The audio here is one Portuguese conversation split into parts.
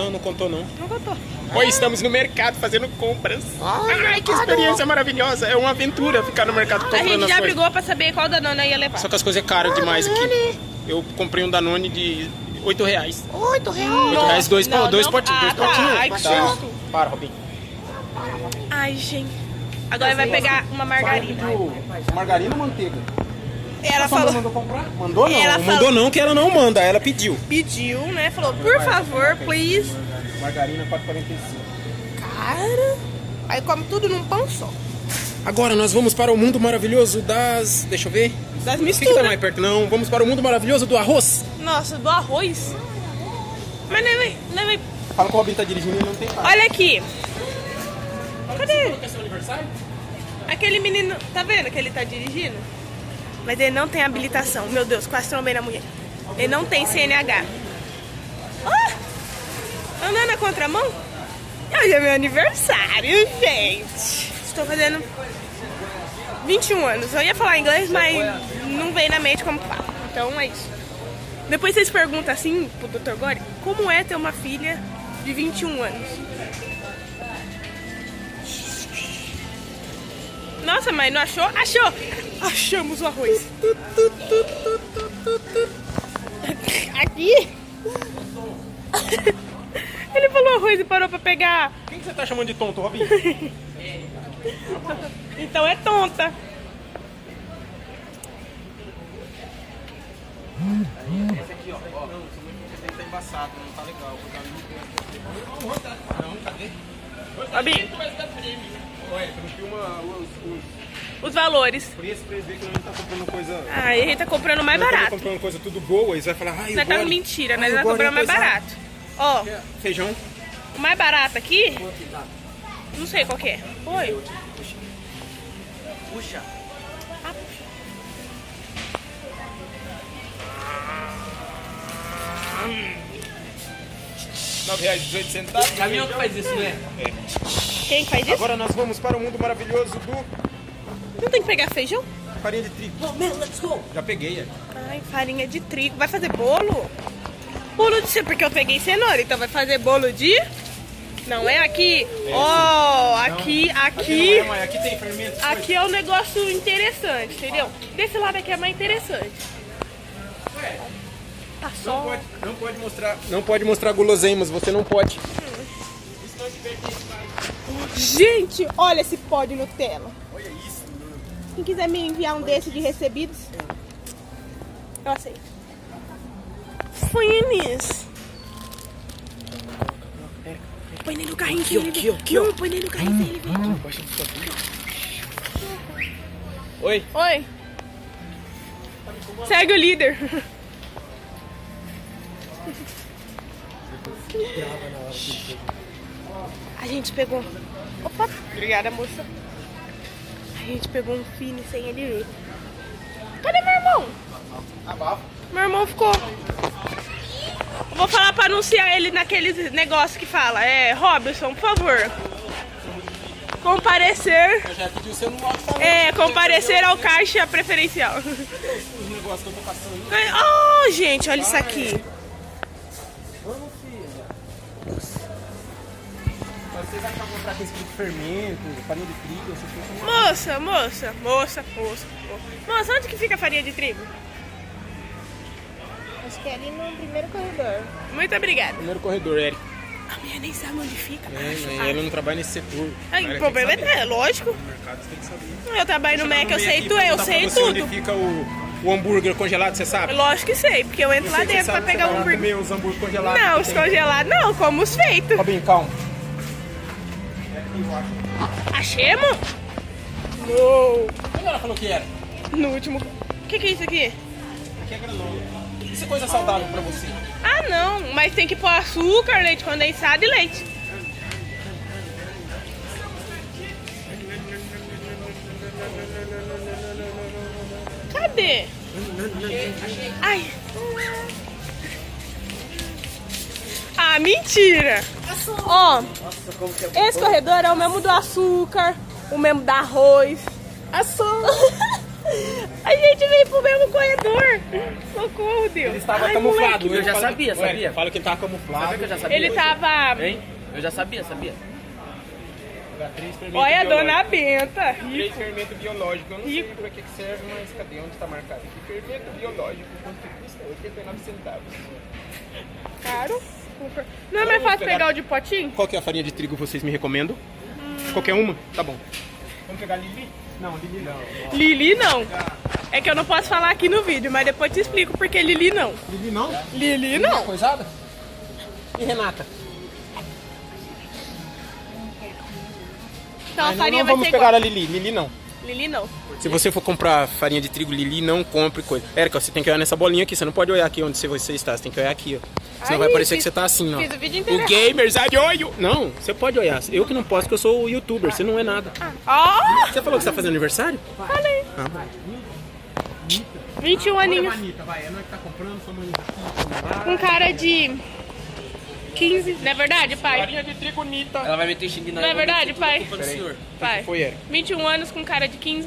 Não contou não. Não contou. Oi, estamos no mercado fazendo compras. Ai, que experiência maravilhosa. É uma aventura ficar no mercado comprando A gente já as coisas. brigou pra saber qual Danone ia levar. Só que as coisas é caro demais aqui. Eu comprei um Danone de R$8. R$8, dois potinhos. Ai, que Tá. susto. Para, Robinho. Ai, gente. Agora vai pegar uma margarina. Margarina ou manteiga? Ela falou... Mandou comprar? Mandou não. Ela Mandou falou- não, que ela não manda. Ela pediu. Pediu, né? Falou, por favor, please. Margarina 4,45. Cara... Aí come tudo num pão só. Agora nós vamos para o mundo maravilhoso das... Deixa eu ver. Das O que tá misturas. mais perto? Não, vamos para o mundo maravilhoso do arroz. Nossa, do arroz. Mas não vai... Fala que o Robin tá dirigindo e não tem carro. Olha aqui. Cadê? É seu aniversário? Aquele menino... Tá vendo que ele tá dirigindo? Mas ele não tem habilitação. Meu Deus, quase trombei na mulher. Ele não tem CNH. Ah! Andando na contramão? Hoje é meu aniversário, gente. Estou fazendo 21 anos. Eu ia falar inglês, mas não veio na mente como fala. Então é isso. Depois vocês perguntam assim pro Dr. Gore, como é ter uma filha de 21 anos? Nossa, mas não achou? Achou! Achamos o arroz. Aqui. Ele falou arroz e parou pra pegar. Quem que você tá chamando de tonto, Robin? Então é tonta. Esse aqui, ó. Não, esse aqui tá embaçado, não tá legal. Não, cadê? Abi, Olha, tu não filma os valores. preço pra eles verem que nós não tá comprando coisa... Aí a gente tá comprando mais Nós estamos barato. comprando coisa tudo boa, eles vão falar... Ai, Nós tá Gore, mentira, ai, nós o tá Gore comprando mais coisa- barato. Ó, Feijão. o mais barato aqui, não sei qual que é. Oi. Puxa. R$9,18. Caminhão que faz isso, né? Quem faz isso? Agora nós vamos para o mundo maravilhoso do Não tem que pegar feijão? farinha de trigo. Oh, man, let's go. Já peguei, é. Ai, farinha de trigo. Vai fazer bolo? Bolo de cenoura, porque eu peguei cenoura, então vai fazer bolo de... Não é aqui? Ó, aqui. Não é, mãe, aqui tem fermento. Aqui é um negócio interessante, entendeu? Desse lado aqui é mais interessante. Tá só... Não pode mostrar guloseimas, você não pode. Gente, olha esse pó de Nutella. Olha isso. Quem quiser me enviar um desse de recebidos, eu aceito. Põe nisso. Põe nele no carrinho sem ele ver. Não, põe nele no carrinho sem ele ver. Oi. Oi. Segue o líder. A gente pegou... Opa, obrigada, moça. A gente pegou um fine sem ele ver. Cadê meu irmão? Meu irmão ficou... Vou falar pra anunciar ele naqueles negócios que fala. Robson, por favor. Comparecer... Eu já pedi o seu no alto. comparecer ao caixa preferencial. Os negócios que eu tô passando. Oh, gente, olha isso aqui. Vocês acham que comprar coisa de fermento, farinha de trigo, essas coisas? Moça, onde que fica a farinha de trigo? Acho que é ali no primeiro corredor. Muito obrigada. Primeiro corredor, Eric. A minha nem sabe onde fica. Ela não trabalha nesse setor. O problema é lógico. No mercado você tem que saber. Eu trabalho no Mac, eu sei Onde tudo. fica o hambúrguer congelado, você sabe? Lógico que sei, porque eu entro lá dentro pra pegar um hambúrguer. comer os hambúrguer congelados. Não, os congelados não, como os feitos. Robin, calma. Achemos? Não. Quando ela falou que era? No último... O que é isso aqui? Aqui é granola. Isso é coisa saudável pra você. Ah, não, mas tem que pôr açúcar, leite condensado e leite. Cadê? Ai. Ah, mentira. Ó, esse corredor é o mesmo do açúcar, o mesmo do arroz. A gente veio pro mesmo corredor. Socorro, Deus. Ele estava camuflado. Eu já sabia, sabia. Fala que ele tava camuflado. Sabia que eu já sabia? Ele tava... Hein? Eu já sabia, sabia. Olha a dona Benta. 3 fermento biológico. Eu não sei pra que serve, mas cadê? Onde tá marcado? Fermento biológico. Quanto custa? 89 centavos. Caro. Não é mais fácil pegar o de potinho? Qual que é a farinha de trigo vocês me recomendam? Qualquer uma? Tá bom. Vamos pegar Lili? Não, Lili não. Lili não. É que eu não posso falar aqui no vídeo, mas depois te explico porque Lili não. Lili não? Lili não. Coisada? E Renata? Então a Não, farinha não vai vamos ser pegar igual. a Lili. Lili não. Lili não. Se você for comprar farinha de trigo Lili, não compre coisa. Érica, você tem que olhar nessa bolinha aqui. Você não pode olhar aqui onde você está. Você tem que olhar aqui, ó. Senão vai parecer que você tá assim, ó. Fiz o vídeo inteiro. O gamers, ai, olho! Não, você pode olhar. Eu que não posso, porque eu sou o youtuber. Você não é nada. Ó! Você falou que você tá fazendo aniversário? Falei. Ah, vai. 21 aninhos. Anitta, vai. É nós que tá comprando, sua mãe. Com cara de 15. Não é verdade, pai? Farinha de trigo Nita. Ela vai meter xingue na Não é verdade, pai? culpa do senhor. Pai. Foi, Érica. 21 anos com cara de 15.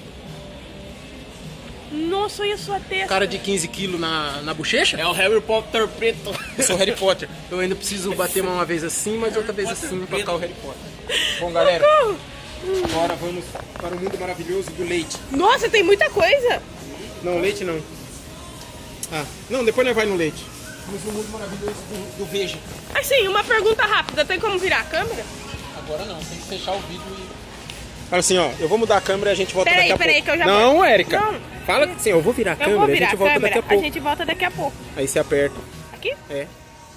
Nossa, olha a sua testa. Cara de 15 quilos na bochecha? É o Harry Potter preto. Eu sou Harry Potter. Eu ainda preciso bater uma vez assim, mas outra vez assim pra ficar o Harry Potter. Bom, galera, agora vamos para o mundo maravilhoso do leite. Nossa, tem muita coisa. Não, leite não. Ah, não, depois nós vai no leite. Vamos no mundo maravilhoso do Veja. Assim, uma pergunta rápida. Tem como virar a câmera? Agora não, tem que fechar o vídeo e... Fala assim, ó, eu vou mudar a câmera e a gente volta Peraí, daqui a peraí, pouco. que eu já Não, vou. Érica. Não. Fala assim, eu vou virar a Eu câmera vou e a virar gente a volta câmera. daqui a A pouco. gente volta daqui a pouco. Aí você aperta. Aqui? É.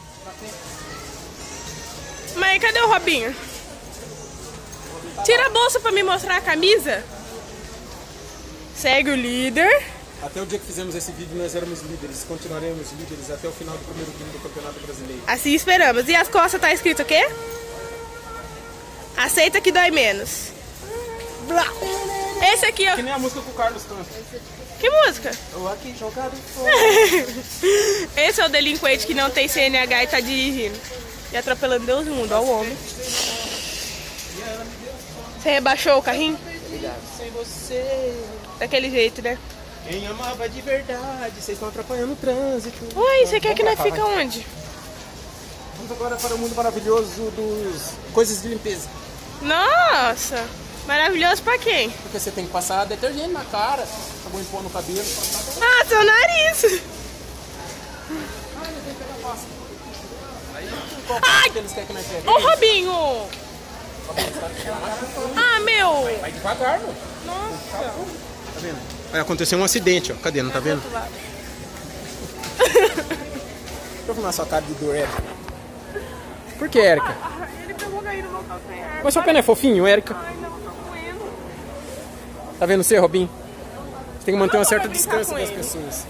Mas cadê o Robinho? Tira a bolsa pra me mostrar a camisa. Segue o líder. Até o dia que fizemos esse vídeo nós éramos líderes. Continuaremos líderes até o final do primeiro turno do Campeonato Brasileiro. Assim esperamos. E as costas tá escrito o quê? Aceita que dói menos. Blá. Esse aqui, ó. Que nem a música que o Carlos canta. Que música? Tô aqui jogado fora. Esse é o delinquente que não tem CNH e tá dirigindo. E atropelando Deus do mundo, ó o homem. Você rebaixou o carrinho? Sem você. Daquele jeito, né? Quem amava de verdade, vocês estão atrapalhando o trânsito. Oi, você quer que nós fica onde? Vamos agora para o mundo maravilhoso dos coisas de limpeza. Nossa! Maravilhoso pra quem? Porque você tem que passar detergente na cara, sabão em pó no cabelo. Ah, seu nariz! Ai! Que eles querem que nós peguemos. Ô, Robinho! Ah, meu! Vai devagar, meu. Nossa! Tá vendo? Vai acontecer um acidente, ó. Cadê? Não tá vendo? Deixa eu filmar sua cara de dor, Érica. Por que, Érica? Ele pegou aí no meu calcanhar. Mas seu pé não é fofinho, Érica? Ai, não, tô doendo. Tá vendo você, Robinho? Você tem que manter uma certa Robinho tá distância com das ele. pessoas.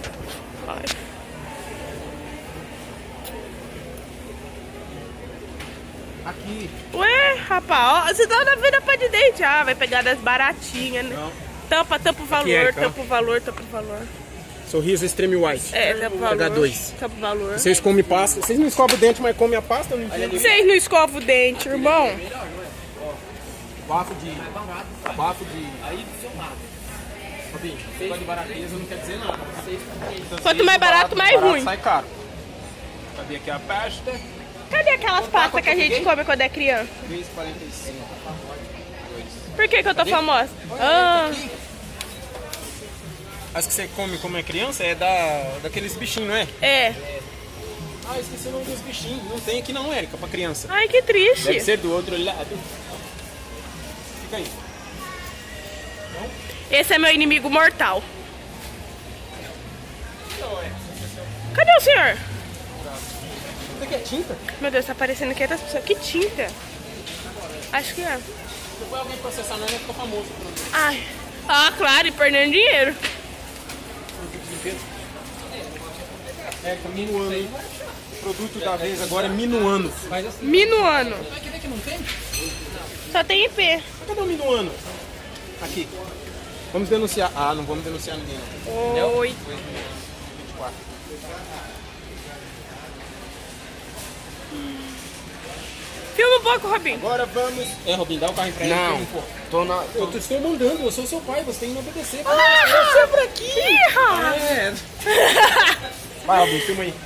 Aqui. Ué, rapaz, ó, você dá na vida pra de dente. Ah, vai pegar das baratinhas, né? Não. Tampa o valor, Érica, ó. tampa o valor, tampa o valor. Sorriso Extreme White. É, tampa o valor. H2. Tampa o valor. Vocês comem pasta. Vocês não escovam o dente, mas comem a pasta? Eu não entendo. Vocês não escovam o dente, irmão? Bafo de... Aí do seu lado. Robinho, negócio de barateza não quer dizer nada. Quanto mais barato, mais ruim. Sai caro. Cadê aqui a pasta? Cadê aquelas pastas que a gente come quando é criança? 3,45. Por que eu tô famosa? Ah, As que você come como é criança é daqueles bichinhos, não é? é. Ah, eu esqueci o nome dos bichinhos. Não tem aqui não, Érica, pra criança. Ai, que Deve triste. ser do outro lado. Fica aí. Esse é meu inimigo mortal. Cadê o senhor? Isso aqui é tinta? Meu Deus, tá parecendo que é das pessoas. Que tinta? Acho que é. Depois alguém processar nós, vai ficar famoso. Ai. Ah, claro, e perdendo dinheiro. Érica, minuano, hein? O produto da vez agora é minuano. Minuano. Quer ver que não tem? Só tem IP. Cadê o minuano? Aqui. Vamos denunciar. Ah, não vamos denunciar ninguém. Não. Oi. 24. Filma um pouco, Robinho. Agora vamos... É, Robinho, dá o carro pra ele. Não, pô. tô na... Eu estou mandando, eu sou seu pai, você tem que me obedecer. Você é por aqui. É. Vai, Robinho, filma aí.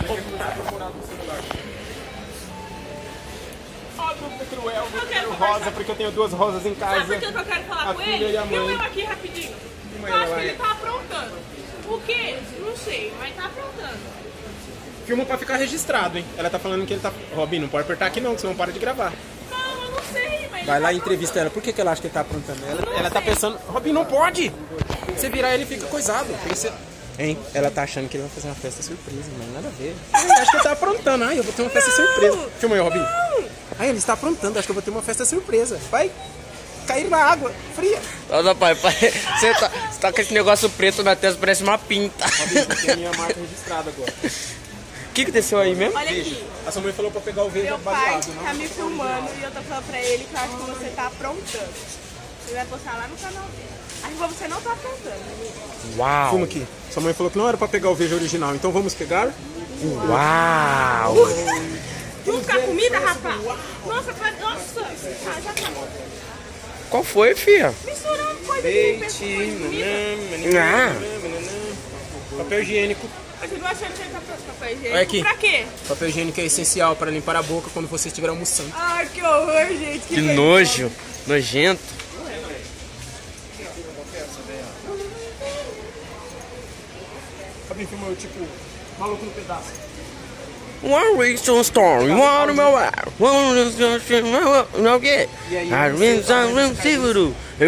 Ah, dúvida cruel, Eu quero eu rosa, porque eu tenho 2 rosas em casa. Sabe por que eu quero falar A com filha ele? e a mãe. Filma eu aqui rapidinho. Filma Eu acho ela que aí. ele tá aprontando. O quê? Não sei, mas tá aprontando. Filma pra ficar registrado, hein? Ela tá falando que ele tá... Robinho, não pode apertar aqui não, senão para de gravar. Não, eu não sei, mas... Vai lá e entrevista ela. Por que ela acha que ele tá aprontando? Ela tá pensando... Robinho, não pode! Você virar ele fica coisado. Pensa... Hein? Ela tá achando que ele vai fazer uma festa surpresa, mas nada a ver. Eu acho que ele tá aprontando. Ai, eu vou ter uma festa surpresa. Filma aí, Robinho. Ai, ele está aprontando. Acho que eu vou ter uma festa surpresa. Vai cair na água fria. Nossa, pai, você tá com esse negócio preto na testa, parece uma pinta. Robinho, tem a minha marca registrada agora. O que aconteceu aí mesmo? Olha aqui, A sua mãe falou pra pegar o veja meu pai baseado, não? tá me filmando e eu tô falando pra ele que eu acho que você tá aprontando. Você vai postar lá no canal dele. Acho que você não tá aprontando. Uau! Filma aqui. Sua mãe falou que não era pra pegar o veja original, então vamos pegar? Uau! Vamos ficar comida, rapaz? Nossa, nossa. Ah, já acabou. Qual foi, filha? Misturando coisa de Leite, comida. papel higiênico. Continua achando que ele tá pronto papel higiênico. Olha aqui. Pra quê? Papel higiênico é essencial para limpar a boca quando você estiver almoçando. Ai, que horror, gente. Que nojo! Nojento! Robinho filmou tipo maluco no pedaço. One reason story, one meu ar, one não quê? I mean some seguro. E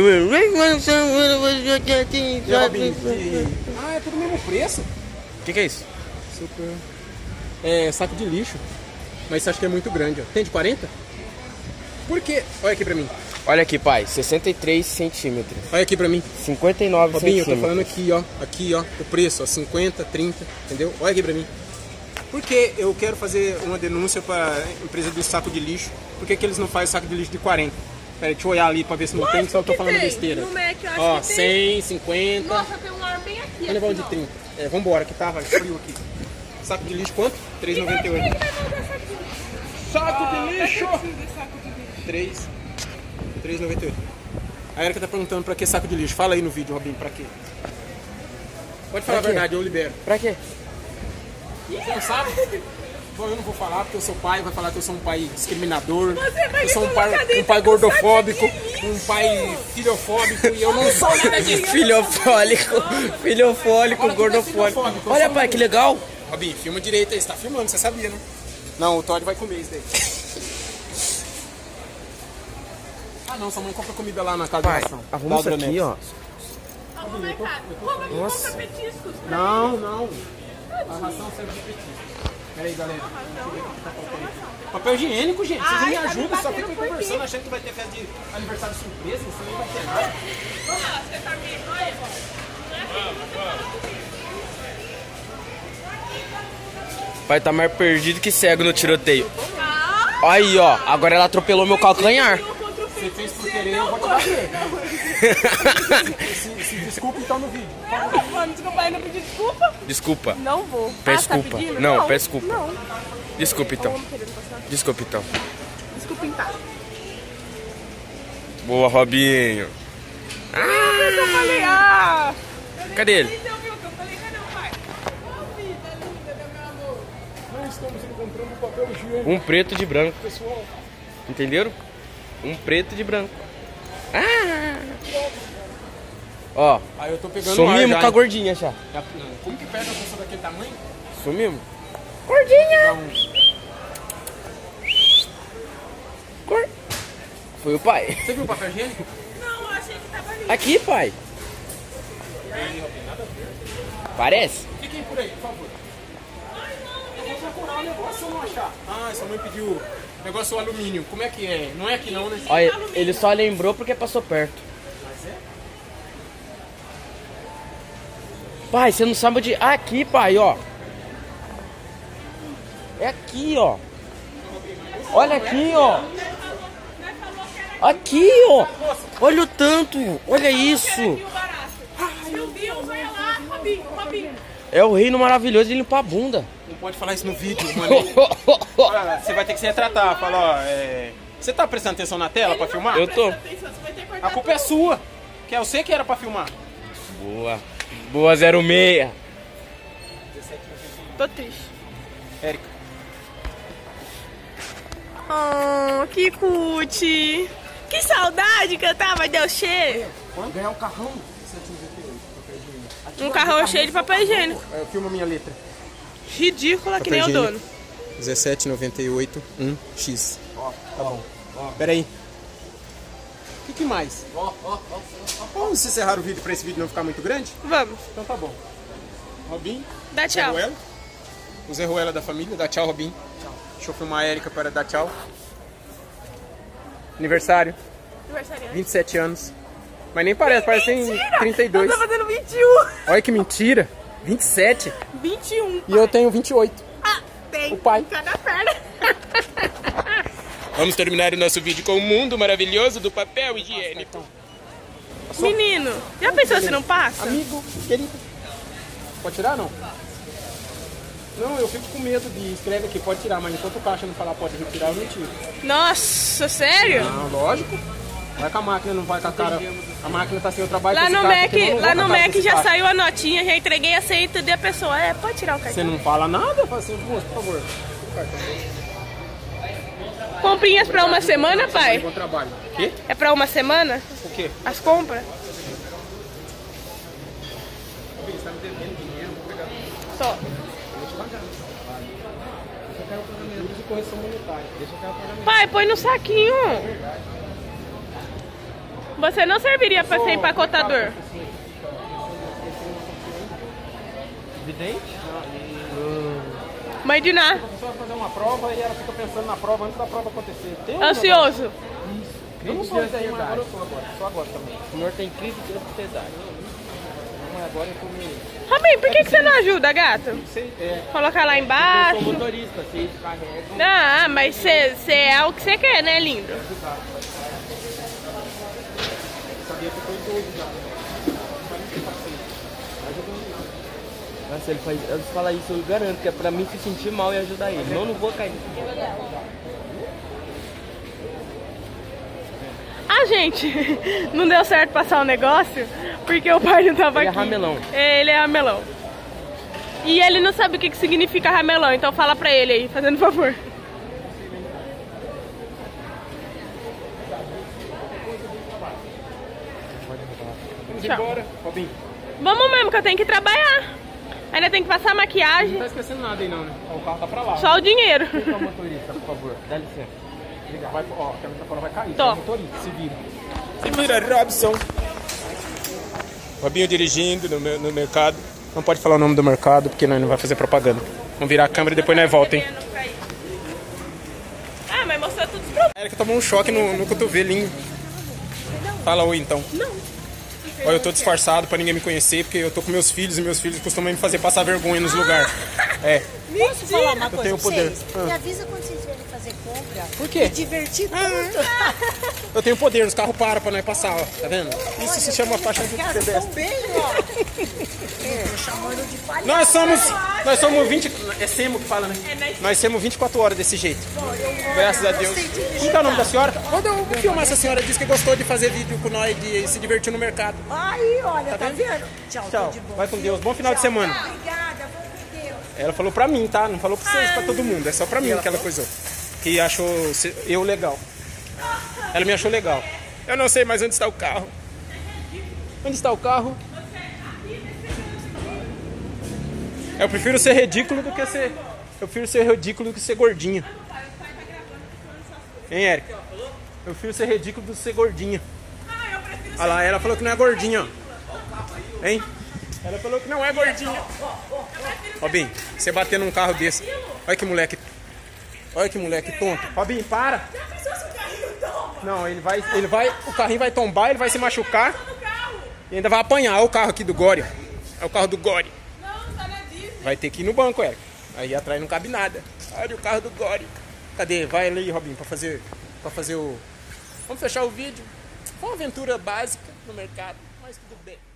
Robinho, é tudo o mesmo preço. O que é isso? Super. É saco de lixo. Mas você acha que é muito grande, ó. Tem de 40? Por quê? Olha aqui pra mim. Olha aqui, pai, 63 centímetros, Olha aqui pra mim. 59 Robinho, eu tô centímetros. falando aqui, ó. Aqui, ó. O preço, ó. 50, 30. Entendeu? Olha aqui pra mim. Porque eu quero fazer uma denúncia para a empresa do saco de lixo. Por que eles não fazem saco de lixo de 40? Peraí, deixa eu olhar ali pra ver se não tem, só eu tô falando besteira. No Mac eu acho Ó, que tem. 100, 50. Nossa, tem um ar bem aqui. Vou levar um de assim, ó. 30. É, vambora, que tá, vai frio aqui. Saco de lixo quanto? Quem vai 3,98. mandar essa aqui? Saco de lixo! Eu preciso desse saco de lixo. 3,98. A Erika tá perguntando pra que saco de lixo. Fala aí no vídeo, Robinho, pra quê? Pode falar a Pra quê? verdade, eu libero. Pra quê? Você não sabe? Bom, eu não vou falar porque eu sou pai, vai falar que eu sou um pai discriminador, Você vai eu sou um me colocar pai dentro do gordofóbico, saco de um pai filofóbico e eu não sou nada disso. Filofólico, gordofólico. Olha, pai, que legal. Robinho, filma direito aí, você tá filmando, você sabia, né? Não, o Todd vai comer isso daí. Ah não, sua mãe compra comida lá na casa Pai, de ração. arruma isso aqui, ó. Arruma aí, cara. Compra petiscos. Não, não. A ração serve de petisco. Pera aí, galera. Papel higiênico, gente. Vocês não me Ai, tá ajudam, me só batendo ficam por conversando, quê? achando que vai ter festa de aniversário surpresa, isso nem vai ter nada. Você tá me... Olha, Pai tá mais perdido que cego no tiroteio. Aí, ó. Agora ela atropelou meu calcanhar. Você fez por querer, eu vou te bater. Se desculpa então no vídeo. Mano, desculpa aí, não pedi desculpa? Desculpa. Não vou. Peço tá desculpa. pedindo? Não, peço desculpa. Não. Desculpa, então. Vamos querer passar. Desculpa, então. Desculpa, então. Boa, Robinho. Eu falei, ah! Cadê ele? Você ouviu o que eu falei? Cadê o pai? Ô, vida linda do meu amor. Não estamos encontrando papel higiênico, Um preto de branco. pessoal. Entenderam? Um preto de branco. Ah! Ó, Aí eu tô pegando sumimos ar com a já. gordinha já. Não, como que perde uma pessoa daquele tamanho? Sumimos. Gordinha! Cor. Foi o pai. Você viu o papel higiênico? Não, eu achei que tava ali. Aqui, pai. Parece? Fiquem por aí, por favor. Eu vou procurar o negócio se eu não achar. Ah, sua mãe pediu negócio alumínio. Como é que é? Não é aqui não, né? Olha, ele só lembrou porque passou perto. Mas é? Pai, você não sabe onde... Ah, aqui, pai, ó. É aqui, ó. Olha aqui, ó. Aqui, ó. Olha o tanto. Olha isso. Meu Deus, olha lá, Robinho, Robinho. É o reino maravilhoso de limpar a bunda. pode falar isso no vídeo, mano. Olha, você vai ter que se retratar. Fala, ó, você tá prestando atenção na tela pra filmar? Eu tô. A culpa é sua. Que é você que era pra filmar. Boa. Boa 06. Tô triste. Érica. Oh, que cutie. Que saudade que eu tava, deu cheio. Ganhar um carrão. Um carrão cheio de papel higiênico. Eu filmo a minha letra. Ridícula que nem o dono. 17,98 1x. Tá bom. Pera aí. O que mais? Vamos encerrar o vídeo pra esse vídeo não ficar muito grande? Vamos. Então tá bom. Robin. Dá Zé tchau. Ruela. O Zé Ruela da família. Dá tchau, Robin. Tchau. Deixa eu filmar a Érica para dar tchau. Aniversário. Aniversariante. 27 anos. Mas nem parece, parece que tem 32. Eu tô fazendo 21. Olha que mentira. 27. 21. E eu tenho 28. Ah, tem. O pai. Em cada perna. Vamos terminar o nosso vídeo com o mundo maravilhoso do papel higiênico. Menino, já pensou se não passa? Amigo, querido. Pode tirar, não? Não, eu fico com medo de... Escreve aqui, pode tirar, mas enquanto o caixa não falar pode retirar, eu não tiro. Nossa, sério? Não, lógico. Vai com a máquina, não vai com a cara... A máquina tá sem o trabalho. Lá com esse no caixa Mac, aqui, eu não vou lá com a no cara Mac desse já caixa. saiu a notinha, já entreguei a senha e a pessoa, pode tirar o cartão. Você não fala nada? Eu falo assim, moço, por favor. O cartão. Comprinhas pra uma semana, pai? Bom trabalho. O quê? É pra uma semana? O quê? As compras? Você tá me devendo dinheiro, vou pegar. Só. Eu quero pagamento de correção monetária. Deixa eu quero pagamento. Pai, põe no saquinho. Você não serviria pra ser empacotador? Vidente? Mãe de Ná. A pessoa vai fazer uma prova e ela fica pensando na prova antes da prova acontecer. Tem um Ansioso. Eu não sou isso aí, mas agora eu sou agora. Sou agora também. O senhor tem crise de ansiedade. Mas agora eu tô meio... Robin, por que você não ajuda, gato? Sei, Colocar lá Eu embaixo. sou motorista, vocês carregam. Ah, mas você é o que você quer, né, lindo? sabia que eu tô idoso já. Nossa, ele fala isso, eu garanto que é pra mim se sentir mal e ajudar ele. Não vou cair. Ah, gente, não deu certo passar o negócio porque o pai não tava Ele é aqui. ramelão. Ele é ramelão. E ele não sabe o que significa ramelão, então fala pra ele aí, fazendo favor. Vamos Tchau. embora, Robin. Vamos mesmo, que eu tenho que trabalhar. Ainda tem que passar maquiagem. Não tá esquecendo nada aí não, né? Ó, o carro tá pra lá. Só o dinheiro. Só motorista, por favor, dá licença. Vai, ó, a câmera tá fora, vai cair. Tô. Tá motorista, se vira. Se vira, Robson. Robinho dirigindo no mercado. Não pode falar o nome do mercado, porque nós não vai fazer propaganda. Vamos virar a câmera e depois nós volta, hein? Ah, mas mostrou tudo os produtos. A Erika tomou um choque no cotovelinho. Fala oi, então. Não. Olha, eu tô disfarçado pra ninguém me conhecer, porque eu tô com meus filhos e meus filhos costumam me fazer passar vergonha nos lugares. É. Posso falar uma coisa tenho pra poder. vocês? Ah. Me avisa quando vocês vierem fazer compra. Por quê? Me divertir tanto. Eu tenho poder, os carros param pra nós passar, ó. Tá vendo? Isso se chama faixa de Cara, pedestre. tão bem, ó. Tô chamando de palhaço. Nós somos 20... É Semo que fala, né? Nós somos 24 horas desse jeito. Graças a Deus. Como que é o nome da senhora? Quando eu vou filmar essa senhora, disse que gostou de fazer vídeo com nós, de se divertir no mercado. Aí, olha, tá vendo? Tchau, Tchau, tudo de bom. vai com Deus. Bom final de semana. Obrigada, vou com Deus. Ela falou pra mim, tá? Não falou pra vocês, pra todo mundo. É só pra mim que ela coisou. Que achou eu legal. Ela me achou legal. Eu não sei mais onde está o carro. Onde está o carro? Eu prefiro ser ridículo do que ser... Eu prefiro ser ridículo do que ser gordinho. Hein, Érica? Eu prefiro ser ridículo do que ser gordinha. Olha lá, ela falou que não é gordinha, ó. Hein? Ela falou que não é gordinha. Robin, você bater num carro desse. Olha que moleque. Olha que moleque tonto. Robin, para. Não, ele vai. O carrinho vai tombar, ele vai se machucar. E ainda vai apanhar. Olha o carro aqui do Gore. É o carro do Gore. Vai ter que ir no banco, Érica. Aí atrás não cabe nada. Olha o carro do Gore. Cadê? Vai ali, Robin, pra fazer o... Vamos fechar o vídeo. Foi uma aventura básica no mercado, mas tudo bem.